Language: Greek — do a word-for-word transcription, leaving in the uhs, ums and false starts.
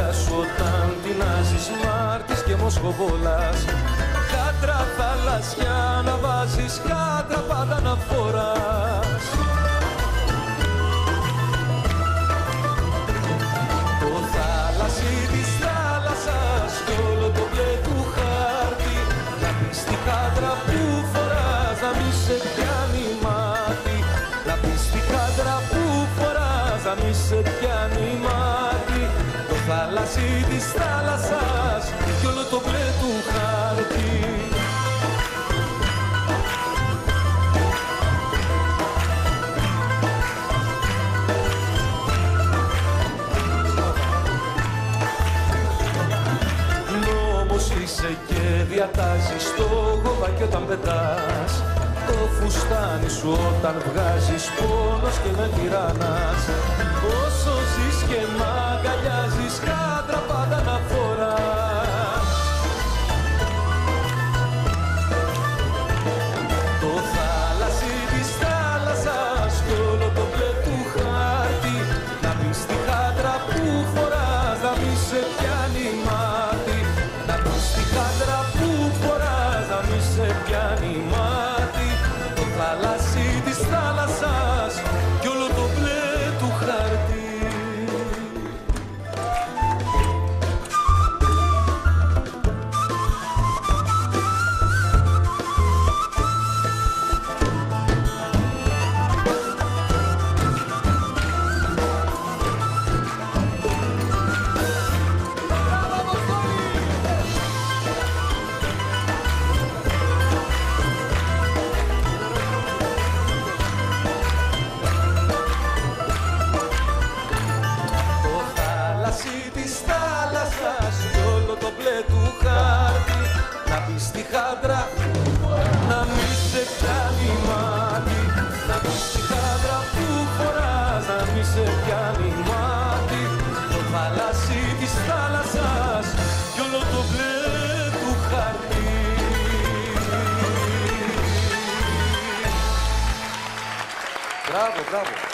αγκαλιά σου όταν τεινάζεις Μάρτης και Μοσχοβόλας. Κάτρα θαλασσιά να βάζεις, κάτρα πάντα να φοράς. Το θάλασσι της θάλασσας κι όλο το μπλε του χάρτη, να πεις τη χάντρα που φοράς να μη σε πιάνει μάτι. Να πεις τη χάντρα που φοράς να μη σε πιάνει μάτι. Το θάλασσι της θάλασσας κι όλο το μπλε του χάρτη. Νόμος είσαι και διατάζεις το γοβάκι όταν πετάς, το φουστάνι σου όταν βγάζεις, πόνος και με τυράννας. Όσο ζεις και μ' αγκαλιάζεις, κάντρα πάντα να φοράς. Το θάλασσι της θάλασσας κι όλο το μπλε του χάρτη, να πεις τη χάντρα που φοράς να μη σε πιάνει μάτι. Να πεις τη χάντρα που φοράς να μη σε πιάνει μάτι. Το θάλασσι της θάλασσας κι όλο το μπλε του χάρτη. Της θάλασσας κι όλο το μπλε του χάρτη, να πεις τη χάντρα να μη σε πιάνει μάτι. Να πεις τη χάντρα που φοράς να μη σε πιάνει μάτι. Το θάλασσι της θάλασσας κι όλο το μπλε του χάρτη. Μπράβο, μπράβο.